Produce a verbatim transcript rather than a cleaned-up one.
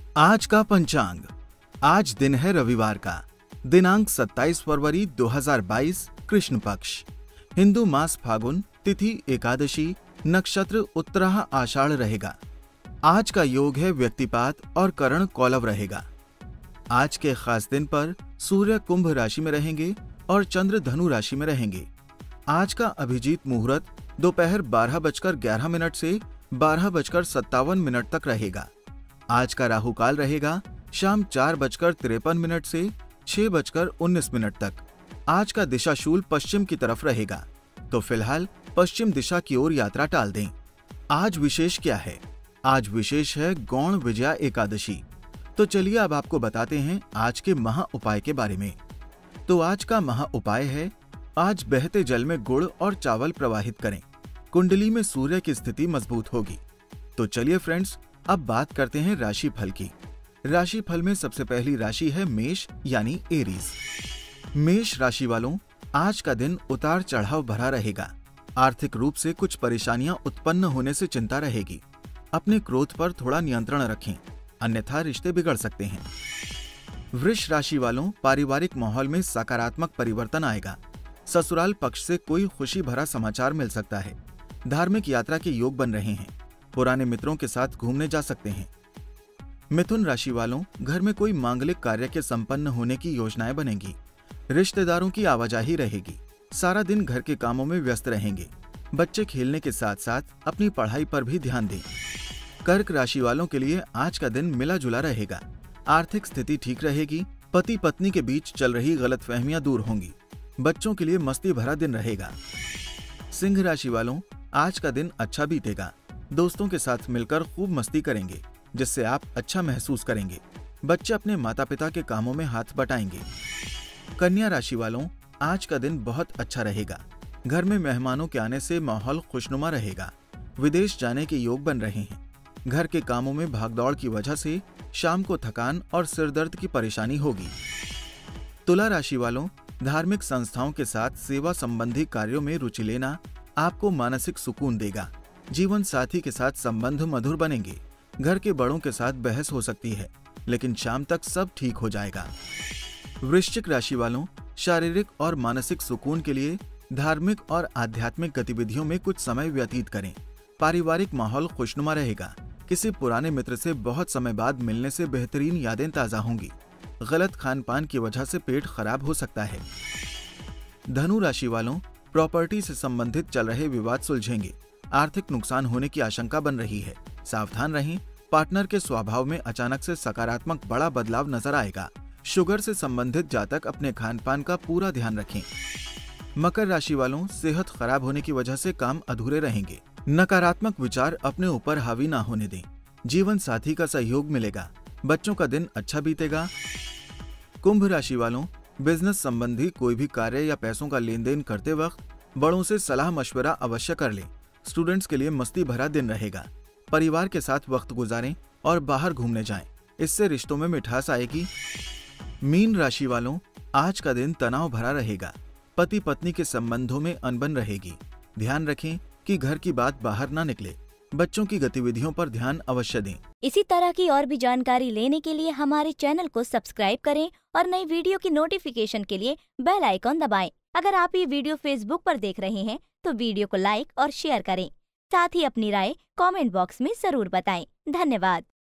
आज का पंचांग। आज दिन है रविवार का, दिनांक सत्ताईस फरवरी दो हज़ार बाईस, कृष्ण पक्ष, हिंदू मास फागुन, तिथि एकादशी, नक्षत्र उत्तराह आषाढ़ रहेगा। आज का योग है व्यक्तिपात और करण कौलव रहेगा। आज के खास दिन पर सूर्य कुंभ राशि में रहेंगे और चंद्र धनु राशि में रहेंगे। आज का अभिजीत मुहूर्त दोपहर बारह बजकर ग्यारह मिनट से बारह बजकर सत्तावन मिनट तक रहेगा। आज का राहु काल रहेगा शाम चार बजकर तिरपन मिनट से छह बजकर उन्नीस मिनट तक। आज का दिशाशूल पश्चिम की तरफ रहेगा, तो फिलहाल पश्चिम दिशा की ओर यात्रा टाल दें। आज विशेष क्या है? आज विशेष है गौण विजया एकादशी। तो चलिए अब आपको बताते हैं आज के महा उपाय के बारे में। तो आज का महा उपाय है, आज बहते जल में गुड़ और चावल प्रवाहित करें। कुंडली में सूर्य की स्थिति मजबूत होगी। तो चलिए फ्रेंड्स, अब बात करते हैं राशि फल की। राशि फल में सबसे पहली राशि है मेष यानी एरीज। मेष राशि वालों, आज का दिन उतार चढ़ाव भरा रहेगा। आर्थिक रूप से कुछ परेशानियां उत्पन्न होने से चिंता रहेगी। अपने क्रोध पर थोड़ा नियंत्रण रखें, अन्यथा रिश्ते बिगड़ सकते हैं। वृष राशि वालों, पारिवारिक माहौल में सकारात्मक परिवर्तन आएगा। ससुराल पक्ष से कोई खुशी भरा समाचार मिल सकता है। धार्मिक यात्रा के योग बन रहे हैं। पुराने मित्रों के साथ घूमने जा सकते हैं। मिथुन राशि वालों, घर में कोई मांगलिक कार्य के संपन्न होने की योजनाएं बनेंगी। रिश्तेदारों की आवाजाही रहेगी। सारा दिन घर के कामों में व्यस्त रहेंगे। बच्चे खेलने के साथ साथ अपनी पढ़ाई पर भी ध्यान दें। कर्क राशि वालों के लिए आज का दिन मिला जुला रहेगा। आर्थिक स्थिति ठीक रहेगी। पति पत्नी के बीच चल रही गलतफहमियां दूर होंगी। बच्चों के लिए मस्ती भरा दिन रहेगा। सिंह राशि वालों, आज का दिन अच्छा बीतेगा। दोस्तों के साथ मिलकर खूब मस्ती करेंगे, जिससे आप अच्छा महसूस करेंगे। बच्चे अपने माता पिता के कामों में हाथ बटाएंगे। कन्या राशि वालों, आज का दिन बहुत अच्छा रहेगा। घर में मेहमानों के आने से माहौल खुशनुमा रहेगा। विदेश जाने के योग बन रहे हैं। घर के कामों में भागदौड़ की वजह से शाम को थकान और सिरदर्द की परेशानी होगी। तुला राशि वालों, धार्मिक संस्थाओं के साथ सेवा संबंधी कार्यों में रुचि लेना आपको मानसिक सुकून देगा। जीवन साथी के साथ संबंध मधुर बनेंगे। घर के बड़ों के साथ बहस हो सकती है, लेकिन शाम तक सब ठीक हो जाएगा। वृश्चिक राशि वालों, शारीरिक और मानसिक सुकून के लिए धार्मिक और आध्यात्मिक गतिविधियों में कुछ समय व्यतीत करें। पारिवारिक माहौल खुशनुमा रहेगा। किसी पुराने मित्र से बहुत समय बाद मिलने से बेहतरीन यादें ताजा होंगी। गलत खान पान की वजह से पेट खराब हो सकता है। धनु राशि वालों, प्रॉपर्टी से संबंधित चल रहे विवाद सुलझेंगे। आर्थिक नुकसान होने की आशंका बन रही है। सावधान रहें। पार्टनर के स्वभाव में अचानक से सकारात्मक बड़ा बदलाव नजर आएगा। शुगर से संबंधित जातक अपने खान पान का पूरा ध्यान रखें। मकर राशि वालों, सेहत खराब होने की वजह से काम अधूरे रहेंगे। नकारात्मक विचार अपने ऊपर हावी ना होने दें। जीवन साथी का सहयोग मिलेगा। बच्चों का दिन अच्छा बीतेगा। कुंभ राशि वालों, बिजनेस संबंधी कोई भी कार्य या पैसों का लेन देन करते वक्त बड़ों से सलाह मशवरा अवश्य कर लें। स्टूडेंट्स के लिए मस्ती भरा दिन रहेगा। परिवार के साथ वक्त गुजारें और बाहर घूमने जाएं। इससे रिश्तों में मिठास आएगी। मीन राशि वालों, आज का दिन तनाव भरा रहेगा। पति पत्नी के संबंधों में अनबन रहेगी। ध्यान रखें कि घर की बात बाहर ना निकले। बच्चों की गतिविधियों पर ध्यान अवश्य दें। इसी तरह की और भी जानकारी लेने के लिए हमारे चैनल को सब्सक्राइब करें और नई वीडियो की नोटिफिकेशन के लिए बेल आइकॉन दबाएं। अगर आप ये वीडियो फेसबुक पर देख रहे हैं तो वीडियो को लाइक और शेयर करें। साथ ही अपनी राय कमेंट बॉक्स में जरूर बताएं। धन्यवाद।